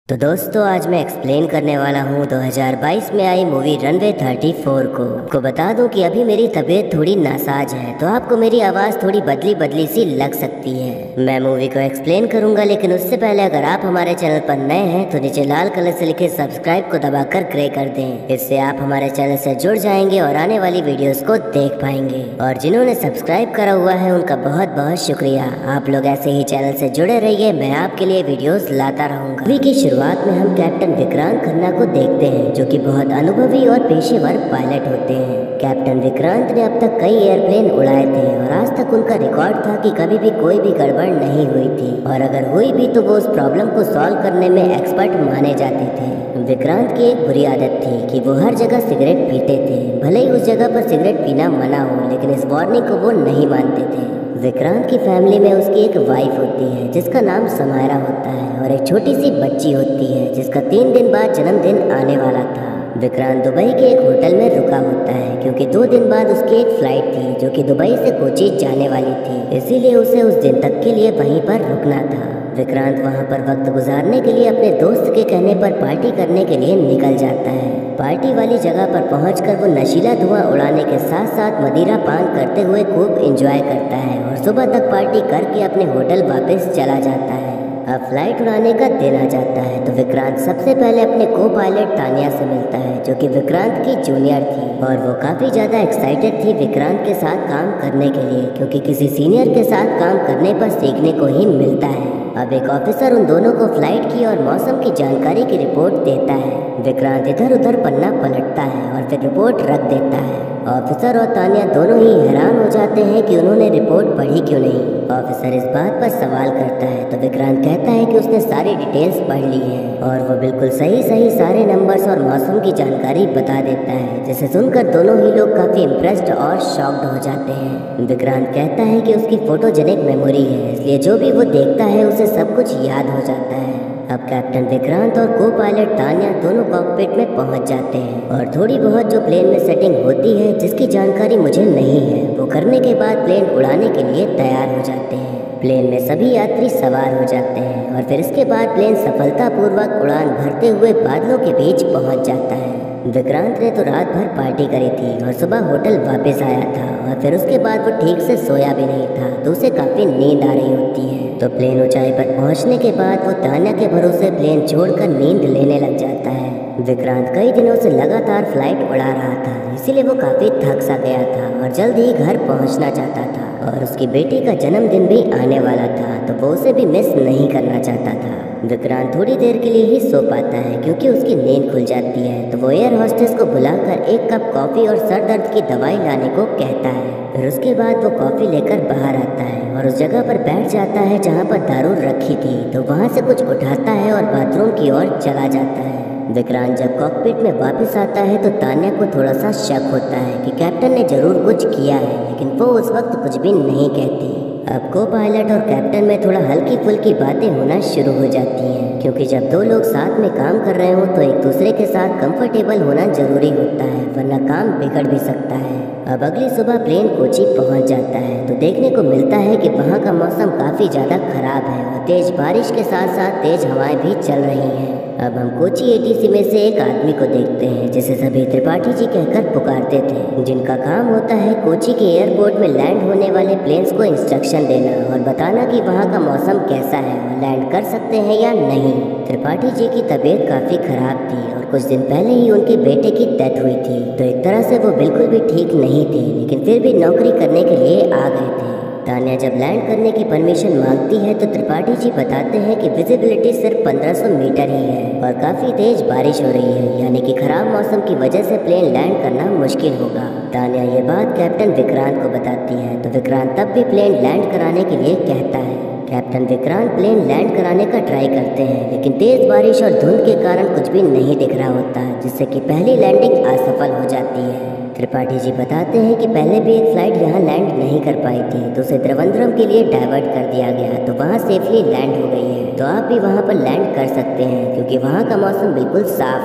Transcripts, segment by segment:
तो दोस्तों आज मैं एक्सप्लेन करने वाला हूँ 2022 में आई मूवी रनवे 34 को। आपको बता दूं कि अभी मेरी तबीयत थोड़ी नासाज है, तो आपको मेरी आवाज़ थोड़ी बदली बदली सी लग सकती है। मैं मूवी को एक्सप्लेन करूंगा, लेकिन उससे पहले अगर आप हमारे चैनल पर नए हैं तो नीचे लाल कलर से लिखे सब्सक्राइब को दबाकर ग्रे कर दें। इससे आप हमारे चैनल से जुड़ जाएंगे और आने वाली वीडियोस को देख पाएंगे। और जिन्होंने सब्सक्राइब करा हुआ है उनका बहुत बहुत शुक्रिया। आप लोग ऐसे ही चैनल से जुड़े रहिए, मैं आपके लिए वीडियोस लाता रहूंगा। मूवी की शुरुआत में हम कैप्टन विक्रांत खन्ना को देखते हैं, जो कि बहुत अनुभवी और पेशेवर पायलट होते हैं। कैप्टन विक्रांत ने अब तक कई एयरप्लेन उड़ाए थे और आज तक उनका रिकॉर्ड था कि कभी भी कोई भी गड़बड़ नहीं हुई थी, और अगर हुई भी तो वो उस प्रॉब्लम को सॉल्व करने में एक्सपर्ट माने जाते थे। विक्रांत की एक बुरी आदत थी कि वो हर जगह सिगरेट पीते थे। भले ही उस जगह पर सिगरेट पीना मना हो, लेकिन इस वार्निंग को वो नहीं मानते थे। विक्रांत की फैमिली में उसकी एक वाइफ होती है जिसका नाम समायरा होता है, और एक छोटी सी बच्ची होती है जिसका 3 दिन बाद जन्मदिन आने वाला था। विक्रांत दुबई के एक होटल में रुका होता है क्योंकि 2 दिन बाद उसकी एक फ्लाइट थी जो कि दुबई से कोची जाने वाली थी, इसीलिए उसे उस दिन तक के लिए वहीं पर रुकना था। विक्रांत वहां पर वक्त गुजारने के लिए अपने दोस्त के कहने पर पार्टी करने के लिए निकल जाता है। पार्टी वाली जगह पर पहुंचकर वो नशीला धुआं उड़ाने के साथ साथ मदिरा पान करते हुए खूब एंजॉय करता है और सुबह तक पार्टी करके अपने होटल वापस चला जाता है। अब फ्लाइट उड़ाने का दिन आ जाता है तो विक्रांत सबसे पहले अपने को पायलट तानिया से मिलता है, जो कि विक्रांत की जूनियर थी, और वो काफ़ी ज़्यादा एक्साइटेड थी विक्रांत के साथ काम करने के लिए, क्योंकि किसी सीनियर के साथ काम करने पर सीखने को ही मिलता है। अब एक ऑफिसर उन दोनों को फ्लाइट की और मौसम की जानकारी की रिपोर्ट देता है। विक्रांत इधर उधर पन्ना पलटता है और फिर रिपोर्ट रख देता है। ऑफिसर और तानिया दोनों ही हैरान हो जाते हैं कि उन्होंने रिपोर्ट पढ़ी क्यों नहीं। ऑफिसर इस बात पर सवाल करता है तो विक्रांत कहता है कि उसने सारी डिटेल्स पढ़ ली है, और वो बिल्कुल सही सारे नंबर्स और मौसम की जानकारी बता देता है, जिसे सुनकर दोनों ही लोग काफ़ी इम्प्रेस्ड और शॉक्ड हो जाते हैं। विक्रांत कहता है कि उसकी फोटोजेनिक मेमोरी है, इसलिए जो भी वो देखता है उसे सब कुछ याद हो जाता है। अब कैप्टन विक्रांत और को पायलट तान्या दोनों कॉकपिट में पहुंच जाते हैं, और थोड़ी बहुत जो प्लेन में सेटिंग होती है जिसकी जानकारी मुझे नहीं है वो करने के बाद प्लेन उड़ाने के लिए तैयार हो जाते हैं। प्लेन में सभी यात्री सवार हो जाते हैं और फिर इसके बाद प्लेन सफलतापूर्वक उड़ान भरते हुए बादलों के बीच पहुंच जाता है। विक्रांत ने तो रात भर पार्टी करी थी और सुबह होटल वापस आया था, और फिर उसके बाद वो ठीक से सोया भी नहीं था, तो उसे काफ़ी नींद आ रही होती है। तो प्लेन ऊंचाई पर पहुंचने के बाद वो तान्या के भरोसे प्लेन छोड़कर नींद लेने लग जाता है। विक्रांत कई दिनों से लगातार फ्लाइट उड़ा रहा था, इसीलिए वो काफ़ी थक सा गया था और जल्द ही घर पहुंचना चाहता था, और उसकी बेटी का जन्मदिन भी आने वाला था, तो वो उसे भी मिस नहीं करना चाहता था। विक्रांत थोड़ी देर के लिए ही सो पाता है क्योंकि उसकी नींद खुल जाती है, तो वो एयर होस्टेस को बुलाकर एक कप कॉफ़ी और सर दर्द की दवाई लाने को कहता है। फिर उसके बाद वो कॉफ़ी लेकर बाहर आता है और उस जगह पर बैठ जाता है जहाँ पर दारू रखी थी, तो वहाँ से कुछ उठाता है और बाथरूम की ओर चला जाता है। विक्रांत जब कॉकपिट में वापस आता है तो तान्या को थोड़ा सा शक होता है कि कैप्टन ने जरूर कुछ किया है, लेकिन वो उस वक्त कुछ भी नहीं कहती। अब को पायलट और कैप्टन में थोड़ा हल्की फुल्की बातें होना शुरू हो जाती हैं, क्योंकि जब दो लोग साथ में काम कर रहे हो तो एक दूसरे के साथ कंफर्टेबल होना जरूरी होता है, वरना काम बिगड़ भी सकता है। अब अगली सुबह प्लेन कोची पहुंच जाता है तो देखने को मिलता है कि वहां का मौसम काफ़ी ज़्यादा खराब है और तेज बारिश के साथ साथ तेज हवाएं भी चल रही हैं। अब हम कोची एटीसी में से एक आदमी को देखते हैं जिसे सभी त्रिपाठी जी कहकर पुकारते थे, जिनका काम होता है कोची के एयरपोर्ट में लैंड होने वाले प्लेन्स को इंस्ट्रक्शन देना और बताना कि वहाँ का मौसम कैसा है और लैंड कर सकते हैं या नहीं। त्रिपाठी जी की तबीयत काफ़ी खराब थी और कुछ दिन पहले ही उनके बेटे की डेथ हुई थी, तो एक तरह से वो बिल्कुल भी ठीक नहीं थे, लेकिन फिर भी नौकरी करने के लिए आ गए थे। तान्या जब लैंड करने की परमिशन मांगती है तो त्रिपाठी जी बताते हैं कि विजिबिलिटी सिर्फ 1500 मीटर ही है और काफ़ी तेज बारिश हो रही है, यानी कि खराब मौसम की वजह से प्लेन लैंड करना मुश्किल होगा। तान्या ये बात कैप्टन विक्रांत को बताती है तो विक्रांत तब भी प्लेन लैंड कराने के लिए कहता है। कैप्टन विक्रांत प्लेन लैंड कराने का ट्राई करते हैं, लेकिन तेज बारिश और धुंध के कारण कुछ भी नहीं दिख रहा होता, जिससे कि पहली लैंडिंग असफल हो जाती है। त्रिपाठी जी बताते हैं कि पहले भी एक फ्लाइट यहाँ लैंड नहीं कर पाई थी, तो उसे त्रिवेंद्रम के लिए डाइवर्ट कर दिया गया, तो वहाँ सेफली लैंड हो गई है, तो आप भी वहाँ पर लैंड कर सकते हैं क्योंकि वहाँ का मौसम बिल्कुल साफ है।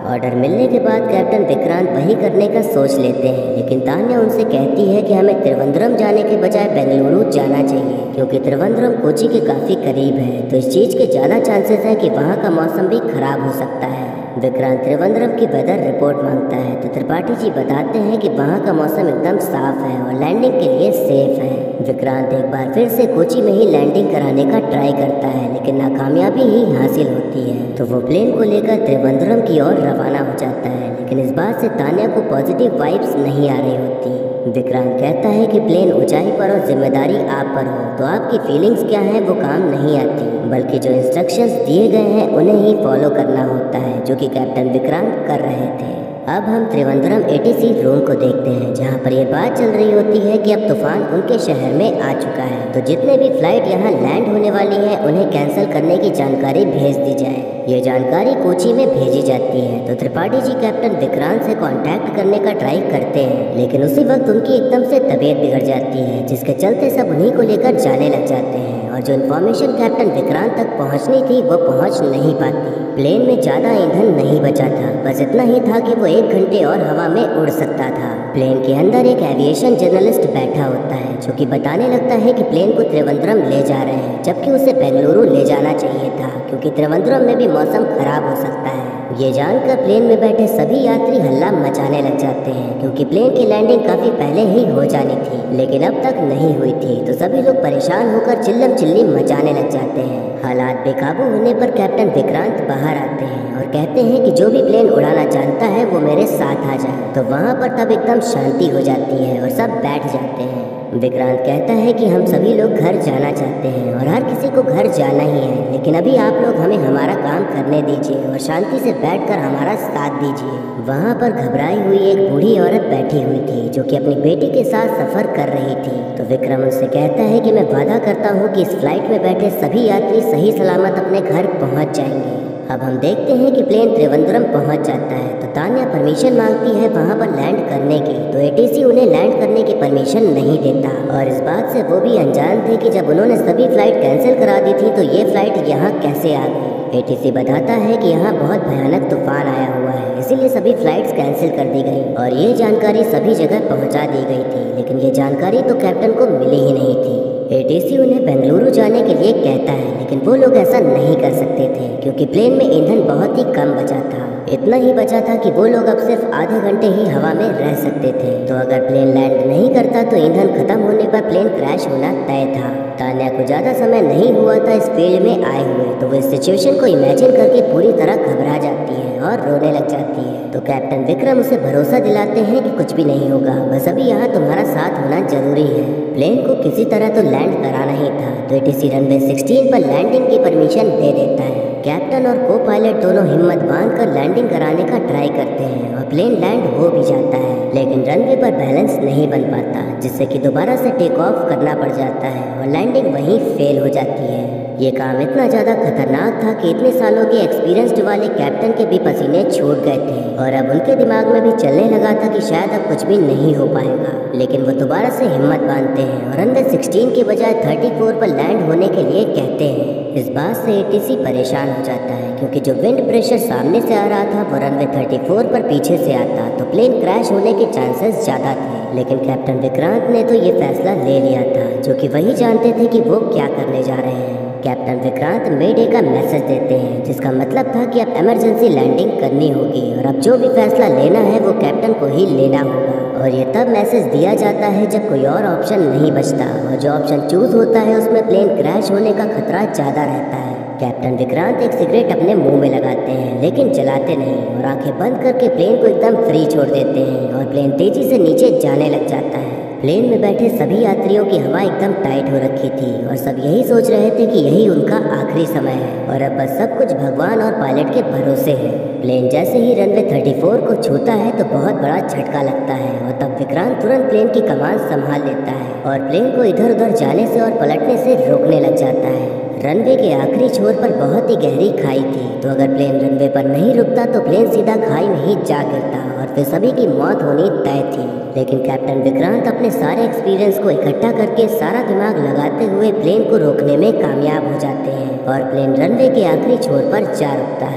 ऑर्डर मिलने के बाद कैप्टन विक्रांत वही करने का सोच लेते हैं, लेकिन तान्या उनसे कहती है कि हमें त्रिवेंद्रम जाने के बजाय बेंगलुरु जाना चाहिए, क्योंकि त्रिवेंद्रम कोची के काफी करीब है, तो इस चीज के ज्यादा चांसेस है कि वहाँ का मौसम भी खराब हो सकता है। विक्रांत त्रिवेंद्रम की वेदर रिपोर्ट मांगता है, तो त्रिपाठी जी बताते हैं कि वहाँ का मौसम एकदम साफ है और लैंडिंग के लिए सेफ है। विक्रांत एक बार फिर से कोची में ही लैंडिंग कराने का ट्राई करता है, लेकिन नाकामयाबी ही हासिल होती है, तो वो प्लेन को लेकर त्रिवेंद्रम की ओर रवाना हो जाता है। लेकिन इस बात से तान्या को पॉजिटिव वाइब्स नहीं आ रही होती। विक्रांत कहता है कि प्लेन ऊंचाई पर और जिम्मेदारी आप पर हो, तो आपकी फीलिंग्स क्या हैं वो काम नहीं आती, बल्कि जो इंस्ट्रक्शंस दिए गए हैं उन्हें ही फॉलो करना होता है, जो कि कैप्टन विक्रांत कर रहे थे। अब हम त्रिवेंद्रम ATC रूम को देखते हैं, जहां पर यह बात चल रही होती है कि अब तूफान उनके शहर में आ चुका है, तो जितने भी फ्लाइट यहां लैंड होने वाली है उन्हें कैंसिल करने की जानकारी भेज दी जाए। ये जानकारी कोची में भेजी जाती है, तो त्रिपाठी जी कैप्टन विक्रांत से कांटेक्ट करने का ट्राई करते हैं, लेकिन उसी वक्त उनकी एकदम से तबीयत बिगड़ जाती है, जिसके चलते सब उन्हीं को लेकर जाने लग जाते हैं, और जो इन्फॉर्मेशन कैप्टन विक्रांत तक पहुंचनी थी वो पहुंच नहीं पाती। प्लेन में ज्यादा ईंधन नहीं बचा था, बस इतना ही था कि वो 1 घंटे और हवा में उड़ सकता था। प्लेन के अंदर एक एविएशन जर्नलिस्ट बैठा होता है, जो कि बताने लगता है कि प्लेन को त्रिवेंद्रम ले जा रहे हैं, जबकि उसे बेंगलुरु ले जाना चाहिए था, क्योंकि त्रिवेंद्रम में भी मौसम खराब हो सकता है। ये जानकर प्लेन में बैठे सभी यात्री हल्ला मचाने लग जाते हैं, क्योंकि प्लेन की लैंडिंग काफी पहले ही हो जानी थी, लेकिन अब तक नहीं हुई थी, तो सभी लोग परेशान होकर चिल्लम चिल्ली मचाने लग जाते हैं। हालात बेकाबू होने पर कैप्टन विक्रांत बाहर आते हैं और कहते हैं कि जो भी प्लेन उड़ाना जानता है वो मेरे साथ आ जाए, तो वहाँ पर तब एकदम शांति हो जाती है और सब बैठ जाते हैं। विक्रांत कहता है कि हम सभी लोग घर जाना चाहते हैं और हर किसी को घर जाना ही है, लेकिन अभी आप लोग हमें हमारा काम करने दीजिए और शांति से बैठकर हमारा साथ दीजिए। वहाँ पर घबराई हुई एक बूढ़ी औरत बैठी हुई थी, जो कि अपनी बेटी के साथ सफर कर रही थी, तो विक्रम उससे कहता है कि मैं वादा करता हूँ कि इस फ्लाइट में बैठे सभी यात्री सही सलामत अपने घर पहुँच जाएंगे। अब हम देखते हैं कि प्लेन त्रिवेंद्रम पहुंच जाता है, तो तान्या परमिशन मांगती है वहां पर लैंड करने की, तो ATC उन्हें लैंड करने की परमिशन नहीं देता, और इस बात से वो भी अनजान थे कि जब उन्होंने सभी फ्लाइट कैंसिल करा दी थी तो ये फ्लाइट यहाँ कैसे आ गई। ATC बताता है कि यहाँ बहुत भयानक तूफान आया हुआ है, इसीलिए सभी फ्लाइट्स कैंसिल कर दी गई और ये जानकारी सभी जगह पहुँचा दी गई थी, लेकिन ये जानकारी तो कैप्टन को मिली ही नहीं थी। ATC उन्हें बेंगलुरु जाने के लिए कहता है, लेकिन वो लोग ऐसा नहीं कर सकते थे, क्योंकि प्लेन में ईंधन बहुत ही कम बचा था। इतना ही बचा था कि वो लोग अब सिर्फ आधे घंटे ही हवा में रह सकते थे, तो अगर प्लेन लैंड नहीं करता तो ईंधन खत्म होने पर प्लेन क्रैश होना तय था। तान्या को ज्यादा समय नहीं हुआ था इस फील्ड में आए हुए, तो वो इस सिचुएशन को इमेजिन करके पूरी तरह घबरा जाती है और रोने लग जाती है, तो कैप्टन विक्रम उसे भरोसा दिलाते हैं कि कुछ भी नहीं होगा, बस अभी यहाँ तुम्हारा साथ होना जरूरी है। प्लेन को किसी तरह तो लैंड कराना ही था, तो ATC रनवे 16 पर लैंडिंग की परमिशन दे देता है। कैप्टन और को पायलट दोनों हिम्मत बांधकर लैंडिंग कराने का ट्राई करते हैं और प्लेन लैंड हो भी जाता है, लेकिन रनवे पर बैलेंस नहीं बन पाता, जिससे कि दोबारा से टेक ऑफ करना पड़ जाता है और लैंडिंग वहीं फेल हो जाती है। ये काम इतना ज़्यादा खतरनाक था कि इतने सालों के एक्सपीरियंस्ड वाले कैप्टन के भी पसीने छूट गए थे और अब उनके दिमाग में भी चलने लगा था कि शायद अब कुछ भी नहीं हो पाएगा, लेकिन वो दोबारा से हिम्मत बांधते हैं और रनवे 16 के बजाय 34 पर लैंड होने के लिए कहते हैं। इस बात से ATC परेशान हो जाता है, क्योंकि जो विंड प्रेशर सामने से आ रहा था वो रनवे 34 पर पीछे से आता, तो प्लेन क्रैश होने के चांसेस ज़्यादा थे। लेकिन कैप्टन विक्रांत ने तो ये फैसला ले लिया था, जो कि वही जानते थे कि वो क्या करने जा रहे हैं। कैप्टन विक्रांत मेडे का मैसेज देते हैं, जिसका मतलब था कि अब इमरजेंसी लैंडिंग करनी होगी और अब जो भी फैसला लेना है वो कैप्टन को ही लेना होगा, और ये तब मैसेज दिया जाता है जब कोई और ऑप्शन नहीं बचता, और जो ऑप्शन चूज होता है उसमें प्लेन क्रैश होने का खतरा ज़्यादा रहता है। कैप्टन विक्रांत एक सिगरेट अपने मुंह में लगाते हैं, लेकिन जलाते नहीं, और आंखें बंद करके प्लेन को एकदम फ्री छोड़ देते हैं और प्लेन तेजी से नीचे जाने लग जाता है। प्लेन में बैठे सभी यात्रियों की हवा एकदम टाइट हो रखी थी और सब यही सोच रहे थे कि यही उनका आखिरी समय है और अब बस सब कुछ भगवान और पायलट के भरोसे है। प्लेन जैसे ही रनवे 34 को छूता है तो बहुत बड़ा झटका लगता है और तब विक्रांत तुरंत प्लेन की कमान संभाल लेता है और प्लेन को इधर उधर जाने से और पलटने से रोकने लग जाता है। रनवे के आखिरी छोर पर बहुत ही गहरी खाई थी, तो अगर प्लेन रनवे पर नहीं रुकता तो प्लेन सीधा खाई में ही जा गिरता और फिर सभी की मौत होनी तय थी। लेकिन कैप्टन विक्रांत अपने सारे एक्सपीरियंस को इकट्ठा करके सारा दिमाग लगाते हुए प्लेन को रोकने में कामयाब हो जाते हैं और प्लेन रनवे के आखिरी छोर पर जा रुकता है।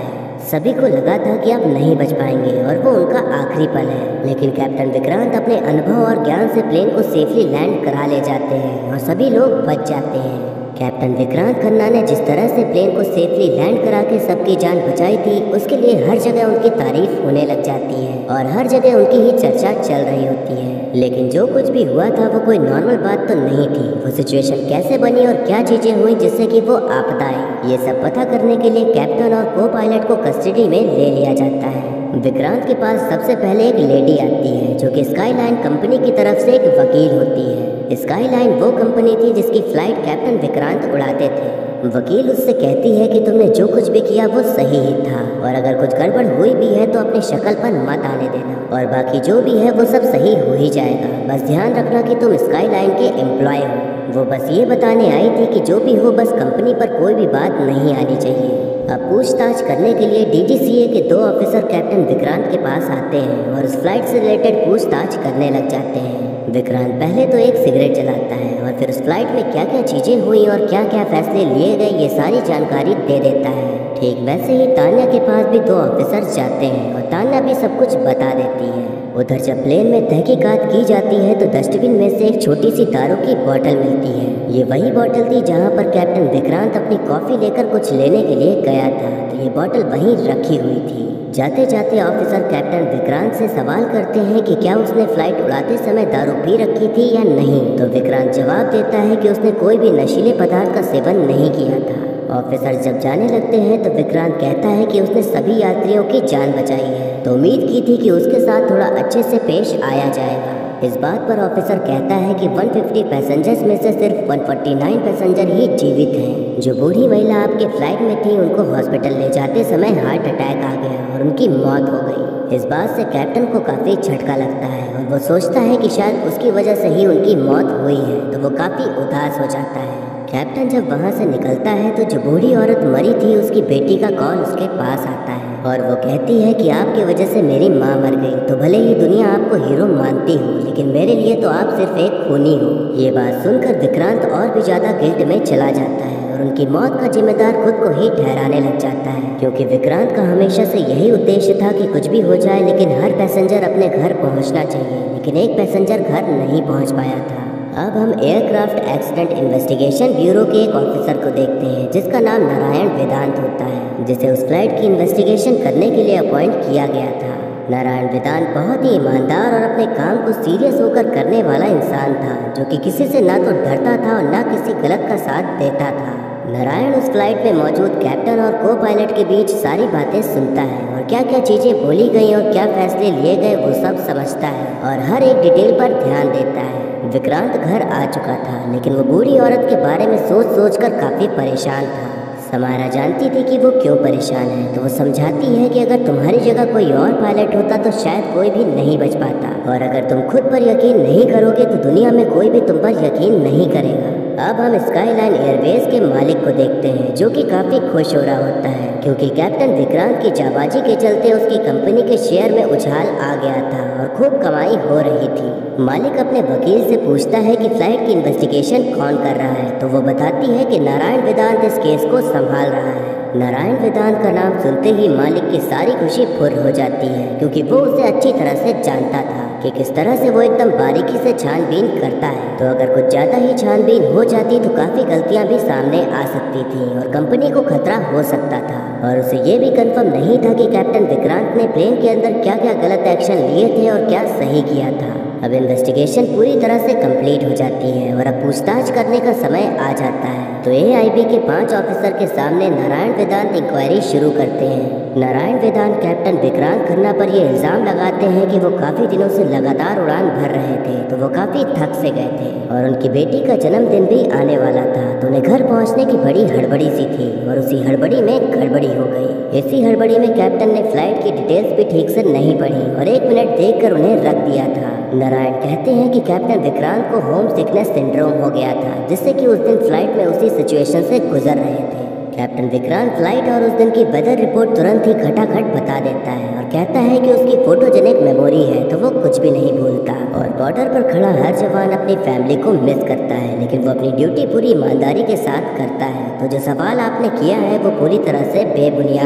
सभी को लगा था कि अब नहीं बच पाएंगे और वो उनका आखिरी पल है, लेकिन कैप्टन विक्रांत अपने अनुभव और ज्ञान से प्लेन को सेफली लैंड करा ले जाते हैं और सभी लोग बच जाते हैं। कैप्टन विक्रांत खन्ना ने जिस तरह से प्लेन को सेफली लैंड करा के सबकी जान बचाई थी, उसके लिए हर जगह उनकी तारीफ होने लग जाती है और हर जगह उनकी ही चर्चा चल रही होती है। लेकिन जो कुछ भी हुआ था वो कोई नॉर्मल बात तो नहीं थी। वो सिचुएशन कैसे बनी और क्या चीजें हुई जिससे कि वो आपदा आई, ये सब पता करने के लिए कैप्टन और को पायलट को कस्टडी में ले लिया जाता है। विक्रांत के पास सबसे पहले एक लेडी आती है जो कि स्काईलाइन कंपनी की तरफ से एक वकील होती है। स्काईलाइन वो कंपनी थी जिसकी फ्लाइट कैप्टन विक्रांत उड़ाते थे। वकील उससे कहती है कि तुमने जो कुछ भी किया वो सही ही था और अगर कुछ गड़बड़ हुई भी है तो अपने शक्ल पर मत आने देना और बाकी जो भी है वो सब सही हो ही जाएगा। बस ध्यान रखना कि तुम स्काईलाइन के एम्प्लॉय हो। वो बस ये बताने आई थी कि जो भी हो बस कंपनी पर कोई भी बात नहीं आनी चाहिए। अब पूछताछ करने के लिए DGCA के 2 ऑफिसर कैप्टन विक्रांत के पास आते हैं और उस फ्लाइट से रिलेटेड पूछताछ करने लग जाते हैं। विक्रांत पहले तो एक सिगरेट जलाता है और फिर उस फ्लाइट में क्या क्या चीजें हुई और क्या क्या फैसले लिए गए ये सारी जानकारी दे देता है। ठीक वैसे ही तान्या के पास भी 2 ऑफिसर जाते हैं और तान्या भी सब कुछ बता देती है। उधर जब प्लेन में तहकीकात की जाती है तो डस्टबिन में से एक छोटी सी दारू की बोतल मिलती है। ये वही बोतल थी जहाँ पर कैप्टन विक्रांत अपनी कॉफी लेकर कुछ लेने के लिए गया था, तो ये बोतल वहीं रखी हुई थी। जाते जाते ऑफिसर कैप्टन विक्रांत से सवाल करते हैं कि क्या उसने फ्लाइट उड़ाते समय दारू पी रखी थी या नहीं, तो विक्रांत जवाब देता है कि उसने कोई भी नशीले पदार्थ का सेवन नहीं किया था। ऑफिसर जब जाने लगते हैं तो विक्रांत कहता है कि उसने सभी यात्रियों की जान बचाई है, तो उम्मीद की थी कि उसके साथ थोड़ा अच्छे से पेश आया जाएगा। इस बात पर ऑफिसर कहता है कि 150 पैसेंजर्स में से सिर्फ 149 पैसेंजर ही जीवित हैं। जो बूढ़ी महिला आपके फ्लाइट में थी उनको हॉस्पिटल ले जाते समय हार्ट अटैक आ गया और उनकी मौत हो गई। इस बात से कैप्टन को काफ़ी झटका लगता है और वो सोचता है कि शायद उसकी वजह से ही उनकी मौत हुई है, तो वो काफ़ी उदास हो जाता है। कैप्टन जब वहाँ से निकलता है तो जो बूढ़ी औरत मरी थी उसकी बेटी का कॉल उसके पास आता है और वो कहती है कि आपकी वजह से मेरी माँ मर गई, तो भले ही दुनिया आपको हीरो मानती हो लेकिन मेरे लिए तो आप सिर्फ एक खूनी हो। ये बात सुनकर विक्रांत और भी ज़्यादा गिल्ट में चला जाता है और उनकी मौत का जिम्मेदार खुद को ही ठहराने लग जाता है, क्योंकि विक्रांत का हमेशा से यही उद्देश्य था कि कुछ भी हो जाए लेकिन हर पैसेंजर अपने घर पहुँचना चाहिए, लेकिन एक पैसेंजर घर नहीं पहुँच पाया था। अब हम एयरक्राफ्ट एक्सीडेंट इन्वेस्टिगेशन ब्यूरो के एक ऑफिसर को देखते हैं जिसका नाम नारायण वेदांत होता है, जिसे उस फ्लाइट की इन्वेस्टिगेशन करने के लिए अपॉइंट किया गया था। नारायण वेदांत बहुत ही ईमानदार और अपने काम को सीरियस होकर करने वाला इंसान था, जो कि किसी से ना तो डरता था और ना किसी गलत का साथ देता था। नारायण उस फ्लाइट में मौजूद कैप्टन और को पायलट के बीच सारी बातें सुनता है और क्या क्या चीज़ें बोली गई और क्या फैसले लिए गए वो सब समझता है और हर एक डिटेल पर ध्यान देता है। विक्रांत घर आ चुका था लेकिन वो बूढ़ी औरत के बारे में सोच सोच कर काफ़ी परेशान था। समारा जानती थी कि वो क्यों परेशान है, तो वो समझाती है कि अगर तुम्हारी जगह कोई और पायलट होता तो शायद कोई भी नहीं बच पाता, और अगर तुम खुद पर यकीन नहीं करोगे तो दुनिया में कोई भी तुम पर यकीन नहीं करेगा। अब हम स्काईलाइन एयरवेज के मालिक को देखते हैं जो कि काफ़ी खुश हो रहा होता है, क्योंकि कैप्टन विक्रांत की जाबाजी के चलते उसकी कंपनी के शेयर में उछाल आ गया था और खूब कमाई हो रही थी। मालिक अपने वकील से पूछता है कि फ्लाइट की इन्वेस्टिगेशन कौन कर रहा है, तो वो बताती है कि नारायण वेदांत इस केस को संभाल रहा है। नारायण वेदांत का नाम सुनते ही मालिक की सारी खुशी फुर्र हो जाती है, क्योंकि वो उसे अच्छी तरह से जानता था कि किस तरह से वो एकदम बारीकी से छानबीन करता है। तो अगर कुछ ज़्यादा ही छानबीन हो जाती तो काफ़ी गलतियां भी सामने आ सकती थी और कंपनी को खतरा हो सकता था, और उसे ये भी कंफर्म नहीं था कि कैप्टन विक्रांत ने प्लेन के अंदर क्या क्या गलत एक्शन लिए थे और क्या सही किया था। अब इन्वेस्टिगेशन पूरी तरह से कंप्लीट हो जाती है और अब पूछताछ करने का समय आ जाता है, तो AIB के 5 ऑफिसर के सामने नारायण वेदांत इंक्वायरी शुरू करते हैं। नारायण वेदांत कैप्टन विक्रांत खन्ना पर ये इल्ज़ाम लगाते हैं कि वो काफ़ी दिनों से लगातार उड़ान भर रहे थे, तो वो काफ़ी थक से गए थे और उनकी बेटी का जन्मदिन भी आने वाला था, तो उन्हें घर पहुंचने की बड़ी हड़बड़ी सी थी और उसी हड़बड़ी में गड़बड़ी हो गई। इसी हड़बड़ी में कैप्टन ने फ्लाइट की डिटेल्स भी ठीक से नहीं पढ़ी और 1 मिनट देखकर उन्हें रख दिया था। नारायण कहते हैं कि कैप्टन विक्रांत को होम सिकनेस सिंड्रोम हो गया था, जिससे कि उस दिन फ्लाइट में उसी सिचुएशन से गुजर रहे थे। कैप्टन विक्रांत फ्लाइट और उस दिन की वेदर रिपोर्ट तुरंत ही खटाखट बता देता है और कहता है कि उसकी फोटोजेनिक मेमोरी है, तो वो कुछ भी नहीं भूलता और बॉर्डर पर खड़ा हर जवान अपनी फैमिली को मिस करता है, लेकिन वो अपनी ड्यूटी पूरी ईमानदारी के साथ करता है। तो जो सवाल आपने किया है वो पूरी तरह से बेबुनियाद है।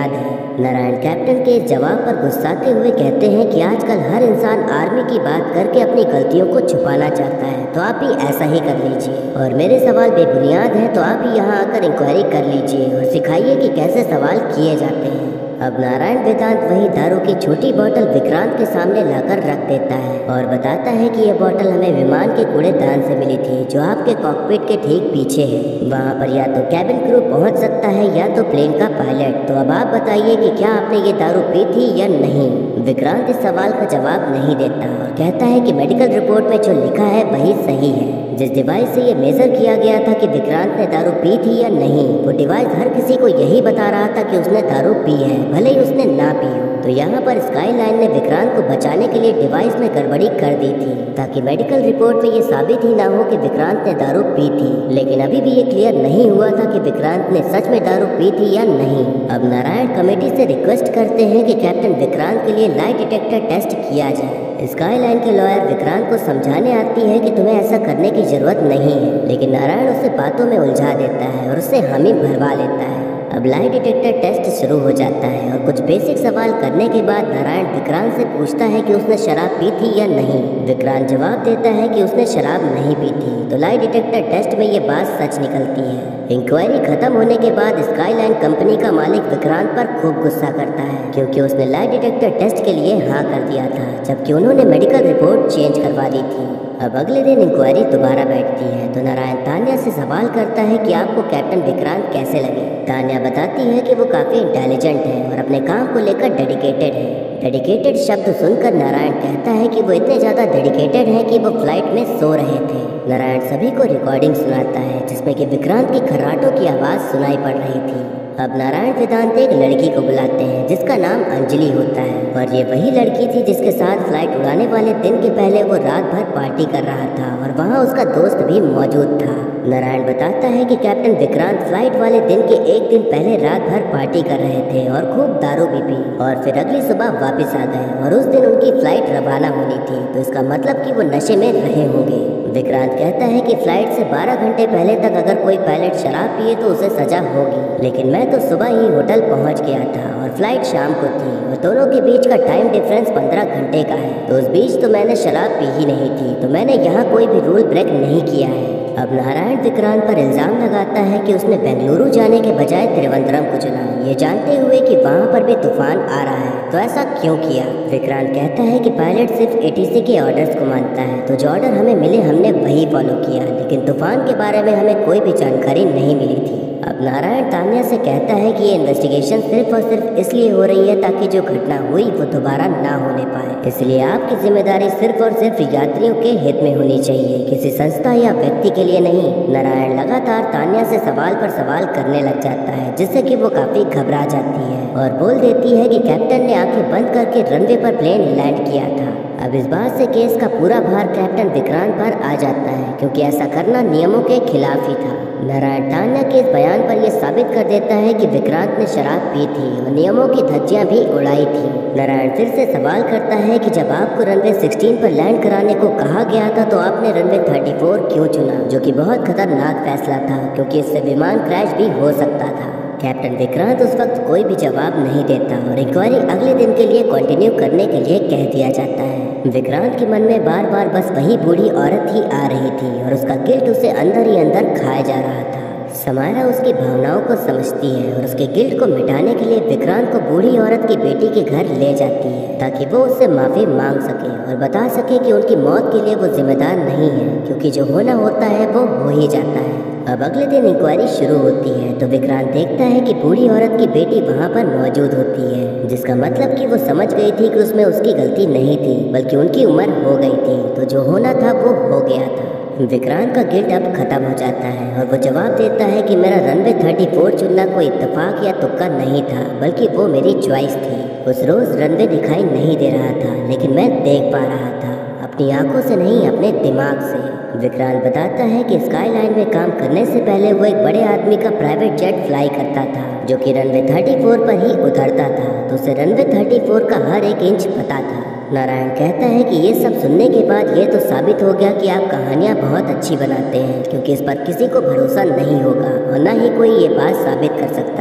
नारायण कैप्टन के इस जवाब पर गुस्साते हुए कहते हैं कि आजकल हर इंसान आर्मी की बात करके अपनी गलतियों को छुपाना चाहता है, तो आप भी ऐसा ही कर लीजिए और मेरे सवाल बेबुनियाद हैं तो आप भी यहाँ आकर इंक्वायरी कर लीजिए और सिखाइए कि कैसे सवाल किए जाते हैं। अब नारायण वेदांत वही दारू की छोटी बोतल विक्रांत के सामने लाकर रख देता है और बताता है कि यह बोतल हमें विमान के कूड़ेदान से मिली थी जो आपके कॉकपिट के ठीक पीछे है। वहाँ पर या तो कैबिन क्रू पहुँच सकता है या तो प्लेन का पायलट। तो अब आप बताइए कि क्या आपने ये दारू पी थी या नहीं। विक्रांत इस सवाल का जवाब नहीं देता और कहता है कि मेडिकल रिपोर्ट में जो लिखा है वही सही है। जिस डिवाइस से ये मेजर किया गया था कि विक्रांत ने दारू पी थी या नहीं, वो डिवाइस हर किसी को यही बता रहा था कि उसने दारू पी है, भले ही उसने ना पी हो। तो यहाँ पर स्काईलाइन ने विक्रांत को बचाने के लिए डिवाइस में गड़बड़ी कर दी थी ताकि मेडिकल रिपोर्ट में ये साबित ही ना हो कि विक्रांत ने दारू पी थी। लेकिन अभी भी ये क्लियर नहीं हुआ था कि विक्रांत ने सच में दारू पी थी या नहीं। अब नारायण कमेटी से रिक्वेस्ट करते हैं कि कैप्टन विक्रांत के लिए लाई डिटेक्टर टेस्ट किया जाए। स्काईलाइन के लॉयर विक्रांत को समझाने आती है कि तुम्हें ऐसा करने की जरूरत नहीं है, लेकिन नारायण उसे बातों में उलझा देता है और उसे हामी भरवा लेता है। अब लाई डिटेक्टर टेस्ट शुरू हो जाता है और कुछ बेसिक सवाल करने के बाद नारायण विक्रांत से पूछता है कि उसने शराब पी थी या नहीं। विक्रांत जवाब देता है कि उसने शराब नहीं पी थी। तो लाई डिटेक्टर टेस्ट में ये बात सच निकलती है। इंक्वायरी खत्म होने के बाद स्काईलाइन कंपनी का मालिक विक्रांत पर खूब गुस्सा करता है क्योंकि उसने लाई डिटेक्टर टेस्ट के लिए हाँ कर दिया था, जबकि उन्होंने मेडिकल रिपोर्ट चेंज करवा दी थी। अब अगले दिन इंक्वायरी दोबारा बैठती है तो नारायण तान्या से सवाल करता है कि आपको कैप्टन विक्रांत कैसे लगे। तान्या बताती है कि वो काफ़ी इंटेलिजेंट है और अपने काम को लेकर डेडिकेटेड है। डेडिकेटेड शब्द सुनकर नारायण कहता है कि वो इतने ज़्यादा डेडिकेटेड हैं कि वो फ्लाइट में सो रहे थे। नारायण सभी को रिकॉर्डिंग सुनाता है जिसमें कि विक्रांत की खर्राटों की आवाज़ सुनाई पड़ रही थी। अब नारायण वेदांत एक लड़की को बुलाते हैं जिसका नाम अंजलि होता है और ये वही लड़की थी जिसके साथ फ्लाइट उड़ाने वाले दिन के पहले वो रात भर पार्टी कर रहा था और वहाँ उसका दोस्त भी मौजूद था। नारायण बताता है कि कैप्टन विक्रांत फ्लाइट वाले दिन के एक दिन पहले रात भर पार्टी कर रहे थे और खूब दारू भी पी और फिर अगली सुबह वापस आ गए और उस दिन उनकी फ्लाइट रवाना होनी थी, तो इसका मतलब कि वो नशे में रहे होंगे। विक्रांत कहता है कि फ्लाइट से 12 घंटे पहले तक अगर कोई पायलट शराब पिए तो उसे सजा होगी, लेकिन मैं तो सुबह ही होटल पहुंच गया था और फ्लाइट शाम को थी और दोनों के बीच का टाइम डिफरेंस 15 घंटे का है, तो उस बीच तो मैंने शराब पी ही नहीं थी, तो मैंने यहाँ कोई भी रूल ब्रेक नहीं किया है। अब नारायण विक्रांत पर इल्जाम लगाता है कि उसने बेंगलुरु जाने के बजाय त्रिवेंद्रम को चुना, ये जानते हुए कि वहाँ पर भी तूफान आ रहा है, तो ऐसा क्यों किया। विक्रांत कहता है कि पायलट सिर्फ एटीसी के ऑर्डर्स को मानता है, तो जो ऑर्डर हमें मिले हमने वही फॉलो किया, लेकिन तूफान के बारे में हमें कोई भी जानकारी नहीं मिली थी। अब नारायण तान्या से कहता है कि ये इन्वेस्टिगेशन सिर्फ और सिर्फ इसलिए हो रही है ताकि जो घटना हुई वो दोबारा ना होने पाए, इसलिए आपकी जिम्मेदारी सिर्फ और सिर्फ यात्रियों के हित में होनी चाहिए, किसी संस्था या व्यक्ति के लिए नहीं। नारायण लगातार तान्या से सवाल पर सवाल करने लग जाता है जिससे कि वो काफी घबरा जाती है और बोल देती है कि कैप्टन ने आंखें बंद करके रनवे पर प्लेन लैंड किया था। अब इस बात से केस का पूरा भार कैप्टन विक्रांत पर आ जाता है क्योंकि ऐसा करना नियमों के खिलाफ ही था। नारायण तान्या के इस बयान पर यह साबित कर देता है कि विक्रांत ने शराब पी थी और नियमों की धज्जियां भी उड़ाई थी। नारायण फिर से सवाल करता है कि जब आपको रनवे 16 पर लैंड कराने को कहा गया था तो आपने रनवे 34 क्यों चुना, जो कि बहुत खतरनाक फैसला था क्योंकि इससे विमान क्रैश भी हो सकता था। कैप्टन विक्रांत उस वक्त कोई भी जवाब नहीं देता और इंक्वायरी अगले दिन के लिए कंटिन्यू करने के लिए कह दिया जाता है। विक्रांत के मन में बार बार बस वही बूढ़ी औरत ही आ रही थी और उसका गिल्ट उसे अंदर ही अंदर खाया जा रहा था। समायरा उसकी भावनाओं को समझती है और उसके गिल्ट को मिटाने के लिए विक्रांत को बूढ़ी औरत की बेटी के घर ले जाती है ताकि वो उससे माफी मांग सके और बता सके कि उनकी मौत के लिए वो जिम्मेदार नहीं है, क्योंकि जो होना होता है वो हो ही जाता है। अब अगले दिन इंक्वायरी शुरू होती है तो विक्रांत देखता है कि बूढ़ी औरत की बेटी वहाँ पर मौजूद होती है, जिसका मतलब कि वो समझ गई थी कि उसमें उसकी गलती नहीं थी बल्कि उनकी उम्र हो गई थी, तो जो होना था वो हो गया था। विक्रांत का गिल्ट अब खत्म हो जाता है और वो जवाब देता है कि मेरा रनवे 34 चुनना कोई इत्तेफाक या तुक्का नहीं था, बल्कि वो मेरी चॉइस थी। उस रोज रनवे दिखाई नहीं दे रहा था लेकिन मैं देख पा रहा था, अपनी आंखों से नहीं अपने दिमाग से। विक्रांत बताता है कि स्काईलाइन में काम करने से पहले वो एक बड़े आदमी का प्राइवेट जेट फ्लाई करता था जो कि रनवे 34 पर ही उतरता था, तो उसे रनवे 34 का हर एक इंच पता था। नारायण कहता है कि ये सब सुनने के बाद ये तो साबित हो गया कि आप कहानियाँ बहुत अच्छी बनाते हैं, क्योंकि इस पर किसी को भरोसा नहीं होगा और न ही कोई ये बात साबित कर सकता है।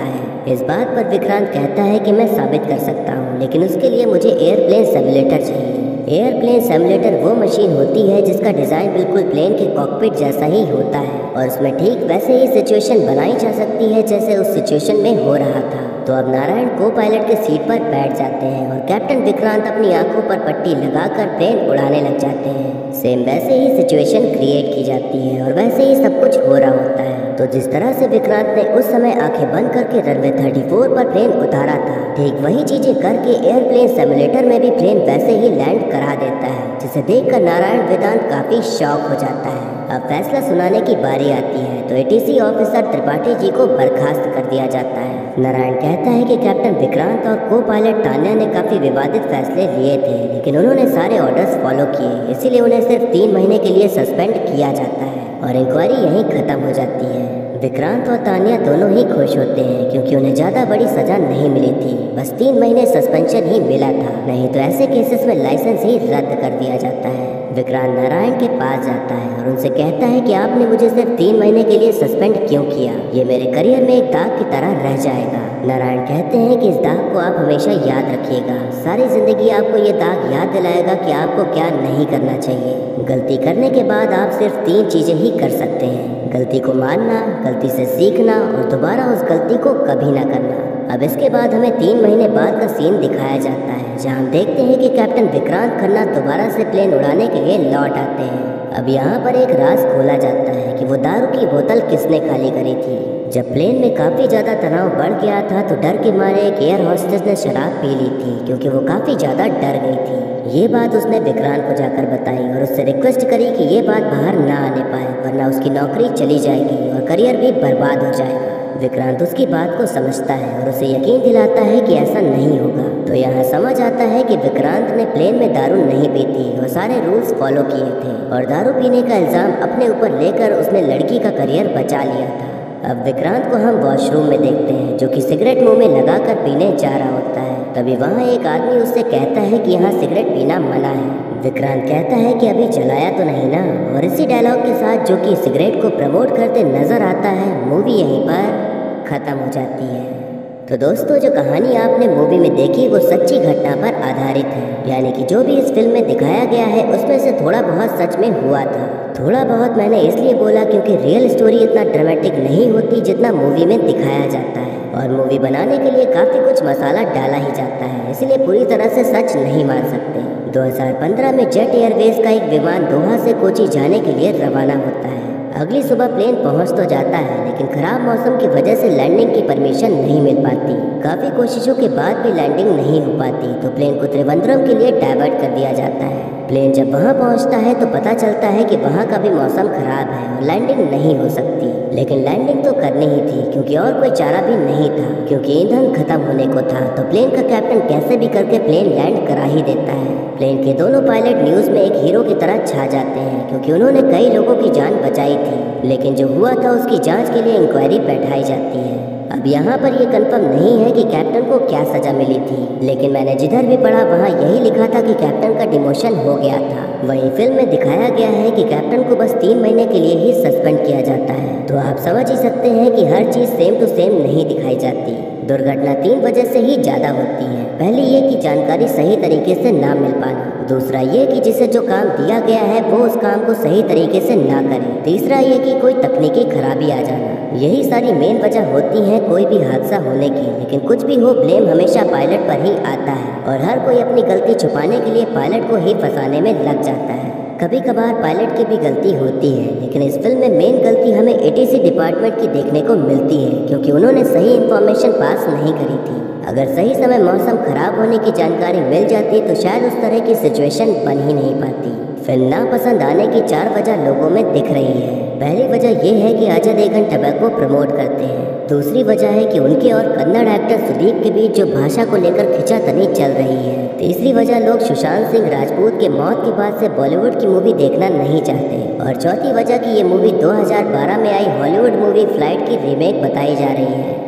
इस बात पर विक्रांत कहता है कि मैं साबित कर सकता हूँ, लेकिन उसके लिए मुझे एयरप्लेन सिमुलेटर चाहिए। एयरप्लेन सिमुलेटर वो मशीन होती है जिसका डिज़ाइन बिल्कुल प्लेन के कॉकपिट जैसा ही होता है और उसमें ठीक वैसे ही सिचुएशन बनाई जा सकती है जैसे उस सिचुएशन में हो रहा था। तो अब नारायण को पायलट के सीट पर बैठ जाते हैं और कैप्टन विक्रांत अपनी आंखों पर पट्टी लगाकर प्लेन उड़ाने लग जाते हैं। सेम वैसे ही सिचुएशन क्रिएट की जाती है और वैसे ही सब कुछ हो रहा होता है। तो जिस तरह से विक्रांत ने उस समय आंखें बंद करके रनवे 34 पर प्लेन उतारा था, ठीक वही चीजें करके एयरप्लेन सिमुलेटर में भी प्लेन वैसे ही लैंड करा देता है, जिसे देखकर नारायण वेदांत काफी शॉक हो जाता है। अब फैसला सुनाने की बारी आती है तो एटीसी ऑफिसर त्रिपाठी जी को बर्खास्त कर दिया जाता है। नारायण कहता है कि कैप्टन विक्रांत और को पायलट तान्या ने काफी विवादित फैसले लिए थे, लेकिन उन्होंने सारे ऑर्डर्स फॉलो किए, इसीलिए उन्हें सिर्फ 3 महीने के लिए सस्पेंड किया जाता है और इंक्वायरी यहीं खत्म हो जाती है। विक्रांत और तान्या दोनों ही खुश होते हैं क्योंकि उन्हें ज़्यादा बड़ी सज़ा नहीं मिली थी, बस 3 महीने सस्पेंशन ही मिला था, नहीं तो ऐसे केसेस में लाइसेंस ही रद्द कर दिया जाता है। विक्रांत नारायण के पास जाता है और उनसे कहता है कि आपने मुझे सिर्फ 3 महीने के लिए सस्पेंड क्यों किया, ये मेरे करियर में एक दाग की तरह रह जाएगा। नारायण कहते हैं कि इस दाग को आप हमेशा याद रखिएगा, सारी जिंदगी आपको ये दाग याद दिलाएगा कि आपको क्या नहीं करना चाहिए। गलती करने के बाद आप सिर्फ 3 चीज़ें ही कर सकते हैं, गलती को मानना, गलती से सीखना और दोबारा उस गलती को कभी ना करना। अब इसके बाद हमें 3 महीने बाद का सीन दिखाया जाता है जहां हम देखते हैं कि कैप्टन विक्रांत खन्ना दोबारा से प्लेन उड़ाने के लिए लौट आते हैं। अब यहाँ पर एक राज खोला जाता है कि वो दारू की बोतल किसने खाली करी थी। जब प्लेन में काफ़ी ज़्यादा तनाव बढ़ गया था तो डर के मारे एक एयर होस्टेस ने शराब पी ली थी क्योंकि वो काफ़ी ज़्यादा डर गई थी। ये बात उसने विक्रांत को जाकर बताई और उससे रिक्वेस्ट करी कि ये बात बाहर ना आने पाए वरना उसकी नौकरी चली जाएगी और करियर भी बर्बाद हो जाएगा। विक्रांत उसकी बात को समझता है और उसे यकीन दिलाता है कि ऐसा नहीं होगा। तो यहाँ समझ आता है कि विक्रांत ने प्लेन में दारू नहीं पी थी और सारे रूल्स फॉलो किए थे और दारू पीने का इल्ज़ाम अपने ऊपर लेकर उसने लड़की का करियर बचा लिया था। अब विक्रांत को हम वॉशरूम में देखते हैं जो कि सिगरेट मुंह में लगाकर पीने जा रहा होता है। तभी वहाँ एक आदमी उससे कहता है कि यहाँ सिगरेट पीना मना है। विक्रांत कहता है कि अभी जलाया तो नहीं ना, और इसी डायलॉग के साथ जो कि सिगरेट को प्रमोट करते नजर आता है, मूवी यहीं पर खत्म हो जाती है। तो दोस्तों, जो कहानी आपने मूवी में देखी वो सच्ची घटना पर आधारित है, यानी कि जो भी इस फिल्म में दिखाया गया है उसमें से थोड़ा बहुत सच में हुआ था। थोड़ा बहुत मैंने इसलिए बोला क्योंकि रियल स्टोरी इतना ड्रामेटिक नहीं होती जितना मूवी में दिखाया जाता है, और मूवी बनाने के लिए काफ़ी कुछ मसाला डाला ही जाता है, इसलिए पूरी तरह से सच नहीं मान सकते। 2015 में जेट एयरवेज का एक विमान दोहा से कोची जाने के लिए रवाना होता है। अगली सुबह प्लेन पहुंच तो जाता है, लेकिन खराब मौसम की वजह से लैंडिंग की परमिशन नहीं मिल पाती। काफ़ी कोशिशों के बाद भी लैंडिंग नहीं हो पाती, तो प्लेन को त्रिवेंद्रम के लिए डाइवर्ट कर दिया जाता है। प्लेन जब वहां पहुंचता है तो पता चलता है कि वहां का भी मौसम खराब है और लैंडिंग नहीं हो सकती, लेकिन लैंडिंग तो करनी ही थी क्योंकि और कोई चारा भी नहीं था, क्योंकि ईंधन खत्म होने को था। तो प्लेन का कैप्टन कैसे भी करके प्लेन लैंड करा ही देता है। प्लेन के दोनों पायलट न्यूज़ में एक हीरो की तरह छा जाते हैं क्योंकि उन्होंने कई लोगों की जान बचाई थी, लेकिन जो हुआ था उसकी जांच के लिए इंक्वायरी बैठाई जाती है। अब यहाँ पर यह कंफर्म नहीं है कि कैप्टन को क्या सजा मिली थी, लेकिन मैंने जिधर भी पढ़ा वहाँ यही लिखा था कि कैप्टन का डिमोशन हो गया था। वहीं फिल्म में दिखाया गया है कि कैप्टन को बस 3 महीने के लिए ही सस्पेंड किया जाता है। तो आप समझ ही सकते हैं कि हर चीज़ सेम टू सेम नहीं दिखाई जाती। दुर्घटना 3 वजह से ही ज़्यादा होती है। पहली ये कि जानकारी सही तरीके से ना मिल पाना, दूसरा ये कि जिसे जो काम दिया गया है वो उस काम को सही तरीके से ना करे, तीसरा ये कि कोई तकनीकी खराबी आ जाना। यही सारी मेन वजह होती है कोई भी हादसा होने की। लेकिन कुछ भी हो, ब्लेम हमेशा पायलट पर ही आता है और हर कोई अपनी गलती छुपाने के लिए पायलट को ही फंसाने में लग जाता है। कभी कभार पायलट की भी गलती होती है, लेकिन इस फिल्म में मेन गलती हमें एटीसी डिपार्टमेंट की देखने को मिलती है क्योंकि उन्होंने सही इन्फॉर्मेशन पास नहीं करी थी। अगर सही समय मौसम खराब होने की जानकारी मिल जाती तो शायद उस तरह की सिचुएशन बन ही नहीं पाती। फिल्म नापसंद आने की 4 वजह लोगों में दिख रही है। पहली वजह यह है कि अजय देवगन टबैको प्रमोट करते हैं। दूसरी वजह है कि उनके और कन्नड़ एक्टर सुदीप के बीच जो भाषा को लेकर खिंचातानी चल रही है। तीसरी वजह लोग सुशांत सिंह राजपूत के मौत के बाद से बॉलीवुड की मूवी देखना नहीं चाहते। और चौथी वजह कि ये मूवी 2012 में आई हॉलीवुड मूवी फ्लाइट की रीमेक बताई जा रही है। पहली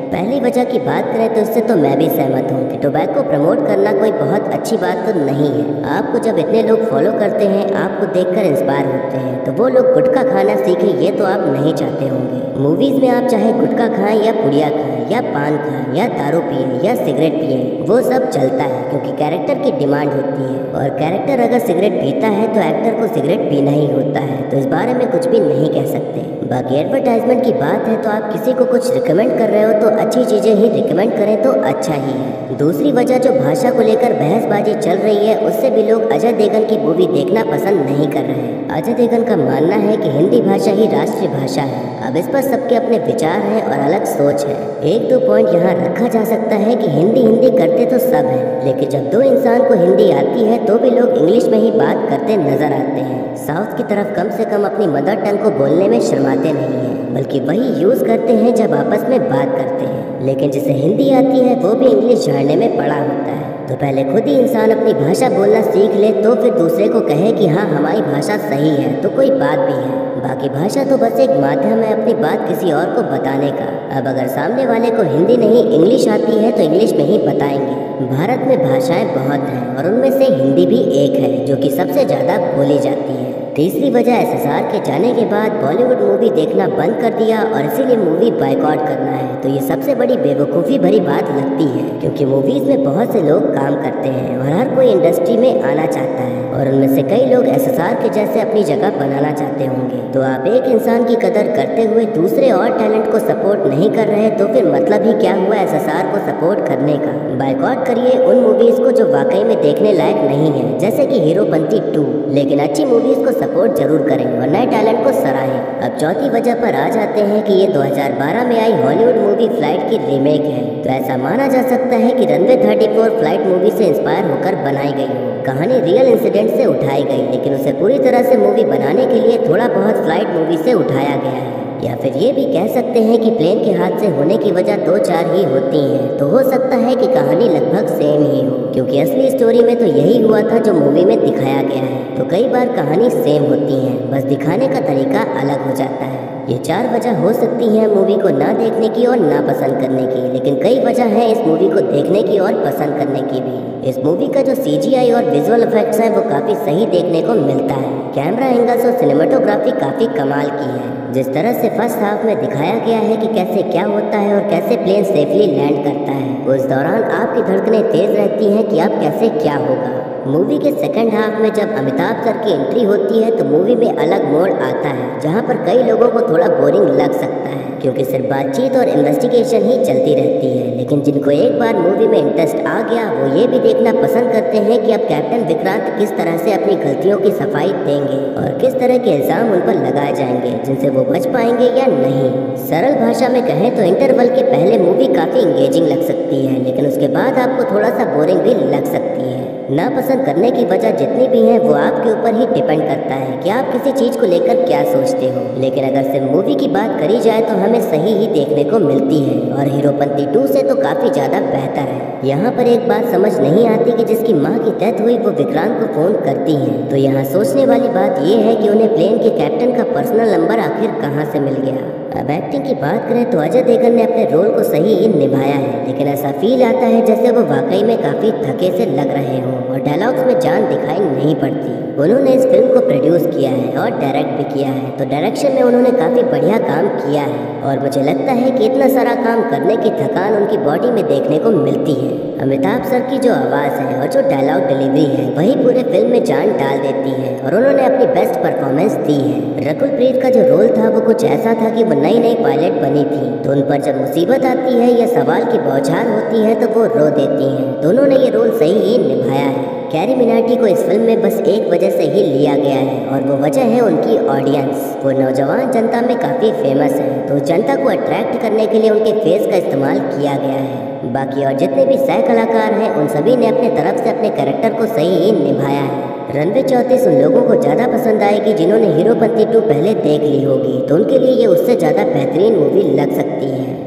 वजह की बात करें तो इससे तो मैं भी सहमत हूँ कि टोबैको प्रमोट करना कोई बहुत अच्छी बात तो नहीं है। आपको जब इतने लोग फॉलो करते हैं, आपको देखकर इंस्पायर होते हैं, तो वो लोग गुटखा खाना सीखे ये तो आप नहीं चाहते होंगे। मूवीज में आप चाहे गुटखा खाएं या पुड़िया खाएं या पान खाएं या दारू पिए या सिगरेट पिए, वो सब चलता है क्योंकि कैरेक्टर की डिमांड होती है। और कैरेक्टर अगर सिगरेट पीता है तो एक्टर को सिगरेट पीना ही होता है, तो इस बारे में कुछ भी नहीं कह सकते। बाकी एडवर्टाइजमेंट की बात है तो आप किसी को कुछ रिकमेंड कर रहे हो तो अच्छी चीजें ही रिकमेंड करें तो अच्छा ही है। दूसरी वजह जो भाषा को लेकर बहसबाजी चल रही है, उससे भी लोग अजय देवगन की मूवी देखना पसंद नहीं कर रहे हैं। अजय देवगन का मानना है कि हिंदी भाषा ही राष्ट्रीय भाषा है। अब इस पर सबके अपने विचार हैं और अलग सोच है। एक दो पॉइंट यहाँ रखा जा सकता है कि हिंदी करते तो सब है, लेकिन जब दो इंसान को हिंदी आती है तो भी लोग इंग्लिश में ही बात करते नजर आते हैं। साउथ की तरफ कम से कम अपनी मदर टंग को बोलने में शर्माते नहीं हैं, बल्कि वही यूज करते हैं जब आपस में बात करते हैं। लेकिन जिसे हिंदी आती है वो भी इंग्लिश झाड़ने में पड़ा होता है। तो पहले खुद ही इंसान अपनी भाषा बोलना सीख ले तो फिर दूसरे को कहे कि हाँ हमारी भाषा सही है, तो कोई बात भी है। बाकी भाषा तो बस एक माध्यम है अपनी बात किसी और को बताने का। अब अगर सामने वाले को हिंदी नहीं इंग्लिश आती है तो इंग्लिश में ही बताएंगे। भारत में भाषाएं बहुत हैं और उनमें से हिंदी भी एक है जो कि सबसे ज़्यादा बोली जाती है। तीसरी वजह एसएसआर के जाने के बाद बॉलीवुड मूवी देखना बंद कर दिया और इसीलिए मूवी बायकॉट करना है। तो ये सबसे बड़ी बेवकूफ़ी भरी बात लगती है, क्योंकि मूवीज़ में बहुत से लोग काम करते हैं और हर कोई इंडस्ट्री में आना चाहता है और उनमें से कई लोग एसएसआर के जैसे अपनी जगह बनाना चाहते होंगे। तो आप एक इंसान की कदर करते हुए दूसरे और टैलेंट को सपोर्ट नहीं कर रहे तो फिर मतलब ही क्या हुआ एसएसआर को सपोर्ट करने का। बायकॉट करिए उन मूवीज़ को जो वाकई में देखने लायक नहीं है, जैसे कि हीरोपंती 2, लेकिन अच्छी मूवीज़ को सपोर्ट जरूर करें और नए टैलेंट को सराहें। अब चौथी वजह पर आ जाते हैं कि ये 2012 में आई हॉलीवुड मूवी फ्लाइट की रीमेक है। तो ऐसा माना जा सकता है कि रनवे 34 फ्लाइट मूवी से इंस्पायर होकर बनाई गई हो। कहानी रियल इंसिडेंट से उठाई गई, लेकिन उसे पूरी तरह से मूवी बनाने के लिए थोड़ा बहुत फ्लाइट मूवी से उठाया गया है। या फिर ये भी कह सकते हैं कि प्लेन के हादसे होने की वजह 2-4 ही होती हैं, तो हो सकता है कि कहानी लगभग सेम ही हो, क्योंकि असली स्टोरी में तो यही हुआ था जो मूवी में दिखाया गया है। तो कई बार कहानी सेम होती है, बस दिखाने का तरीका अलग हो जाता है। ये 4 वजह हो सकती हैं मूवी को ना देखने की और ना पसंद करने की, लेकिन कई वजह है इस मूवी को देखने की और पसंद करने की भी। इस मूवी का जो CGI और विजुअल इफेक्ट्स है वो काफ़ी सही देखने को मिलता है। कैमरा एंगल्स और सिनेमेटोग्राफी काफ़ी कमाल की है। जिस तरह से फर्स्ट हाफ में दिखाया गया है कि कैसे क्या होता है और कैसे प्लेन सेफली लैंड करता है, उस दौरान आपकी धड़कनें तेज रहती हैं कि अब कैसे क्या होगा। मूवी के सेकंड हाफ में जब अमिताभ सर की एंट्री होती है तो मूवी में अलग मोड़ आता है, जहां पर कई लोगों को थोड़ा बोरिंग लग सकता है, क्योंकि सिर्फ बातचीत और इन्वेस्टिगेशन ही चलती रहती है। लेकिन जिनको एक बार मूवी में इंटरेस्ट आ गया वो ये भी देखना पसंद करते हैं कि अब कैप्टन विक्रांत किस तरह से अपनी गलतियों की सफाई देंगे और किस तरह के इल्जाम उन पर लगाए जाएंगे जिनसे वो बच पाएंगे या नहीं। सरल भाषा में कहें तो इंटरवल के पहले मूवी काफ़ी इंगेजिंग लग सकती है, लेकिन उसके बाद आपको थोड़ा सा बोरिंग भी लग सकती है। नापसंद करने की वजह जितनी भी है वो आपके ऊपर ही डिपेंड करता है कि आप किसी चीज़ को लेकर क्या सोचते हो। लेकिन अगर सिर्फ मूवी की बात करी जाए तो हमें सही ही देखने को मिलती है और हीरोपंती 2 से तो काफ़ी ज़्यादा बेहतर है। यहाँ पर एक बात समझ नहीं आती कि जिसकी माँ की डेथ हुई वो विक्रांत को फ़ोन करती हैं, तो यहाँ सोचने वाली बात ये है कि उन्हें प्लेन के कैप्टन का पर्सनल नंबर आखिर कहाँ से मिल गया। अब एक्टिंग की बात करें तो अजय देवगन ने अपने रोल को सही ही निभाया है, लेकिन ऐसा फील आता है जैसे वो वाकई में काफ़ी थके से लग रहे हों और डायलॉग्स में जान दिखाई नहीं पड़ती। उन्होंने इस फिल्म को प्रोड्यूस किया है और डायरेक्ट भी किया है, तो डायरेक्शन में उन्होंने काफ़ी बढ़िया काम किया है और मुझे लगता है कि इतना सारा काम करने की थकान उनकी बॉडी में देखने को मिलती है। अमिताभ सर की जो आवाज़ है और जो डायलॉग डिलीवरी है वही पूरे फिल्म में जान डाल देती है और उन्होंने अपनी बेस्ट परफॉर्मेंस दी है। रकुल प्रीत का जो रोल था वो कुछ ऐसा था कि वो नई नई पायलट बनी थी, तो उन पर जब मुसीबत आती है या सवाल की बौछार होती है तो वो रो देती हैं। तो उन्होंने ये रोल सही ही निभाया है। कैरी मिनाटी को इस फिल्म में बस एक वजह से ही लिया गया है और वो वजह है उनकी ऑडियंस। वो नौजवान जनता में काफ़ी फेमस है, तो जनता को अट्रैक्ट करने के लिए उनके फेस का इस्तेमाल किया गया है। बाकी और जितने भी सह कलाकार हैं उन सभी ने अपने तरफ से अपने कैरेक्टर को सही ही निभाया है। रनवे 34 उन लोगों को ज़्यादा पसंद आएगी जिन्होंने हीरोपंती 2 पहले देख ली होगी, तो उनके लिए ये उससे ज़्यादा बेहतरीन मूवी लग सकती है।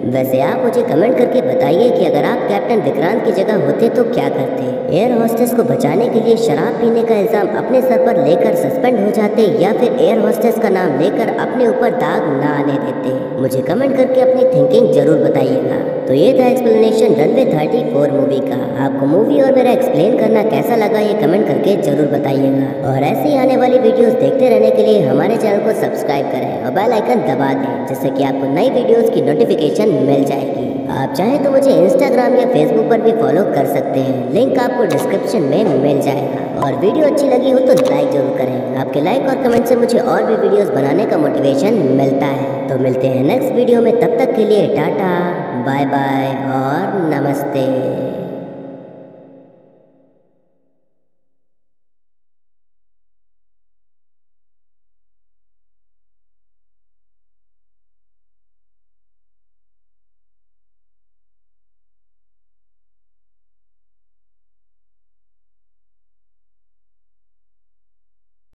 वैसे आप मुझे कमेंट करके बताइए कि अगर आप कैप्टन विक्रांत की जगह होते तो क्या करते। एयर होस्टेस को बचाने के लिए शराब पीने का इल्जाम अपने सर पर लेकर सस्पेंड हो जाते या फिर एयर होस्टेस का नाम लेकर अपने ऊपर दाग ना आने देते। मुझे कमेंट करके अपनी थिंकिंग जरूर बताइएगा। तो ये था एक्सप्लेनेशन रनवे 34 मूवी का। आपको मूवी और मेरा एक्सप्लेन करना कैसा लगा ये कमेंट करके जरूर बताइएगा। और ऐसे ही आने वाली वीडियोस देखते रहने के लिए हमारे चैनल को सब्सक्राइब करें और बेल आइकन दबा दें, जिससे कि आपको नई वीडियोस की नोटिफिकेशन मिल जाएगी। आप चाहें तो मुझे इंस्टाग्राम या फेसबुक पर भी फॉलो कर सकते हैं, लिंक आपको डिस्क्रिप्शन में मिल जाएगा। और वीडियो अच्छी लगी हो तो लाइक जरूर करें। आपके लाइक और कमेंट से मुझे और भी वीडियोस बनाने का मोटिवेशन मिलता है। तो मिलते हैं नेक्स्ट वीडियो में, तब तक के लिए टाटा बाय बाय और नमस्ते।